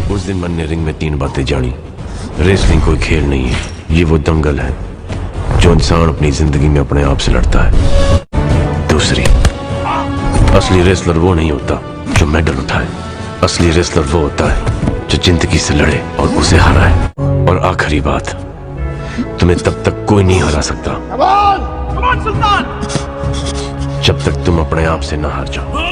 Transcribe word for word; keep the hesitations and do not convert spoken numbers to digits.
उस दिन मन ने रिंग में तीन बातें जानी। रेसलिंग कोई खेल नहीं है, ये वो दंगल है जो इंसान अपनी जिंदगी में अपने आप से लड़ता है। दूसरी, असली रेसलर वो नहीं होता जो मेडल उठाए, असली रेसलर वो होता है जो जिंदगी से लड़े और उसे हराए। और आखिरी बात, तुम्हें तब तक कोई नहीं हरा सकता Come on! Come on, Sultan! जब तक तुम अपने आप से ना हार जाओ।